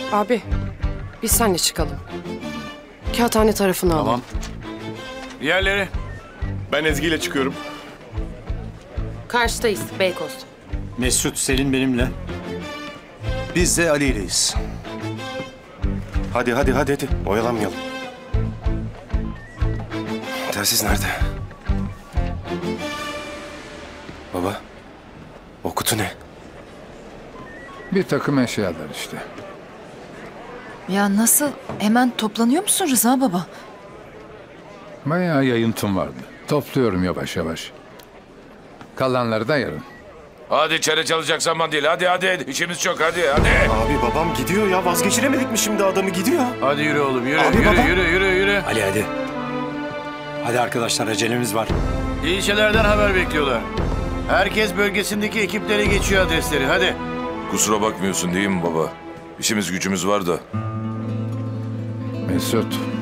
Abi, biz seninle çıkalım. Kağıthane tarafını alalım. Tamam. Diğerleri? Ben Ezgi ile çıkıyorum. Karşıdayız, Beykoz. Mesut, Selin benimle. Biz de Ali ileyiz. Hadi. Oyalanmayalım. Telsiz nerede? Baba, o kutu ne? Bir takım eşyalar işte. Ya nasıl? Hemen toplanıyor musun Rıza baba? Bayağı yayıntım vardı. Topluyorum yavaş yavaş. Kalanları da yarın. Hadi çare çalacak zaman değil. Hadi. İşimiz çok hadi. Abi babam gidiyor ya. Vazgeçiremedik mi şimdi adamı gidiyor? Hadi yürü oğlum yürü. Abi, baba. Yürü. Ali hadi. Hadi arkadaşlar, acelemiz var. İlçelerden haber bekliyorlar. Herkes bölgesindeki ekiplere geçiyor adresleri. Hadi. Kusura bakmıyorsun değil mi baba? İşimiz gücümüz var da. Mesut,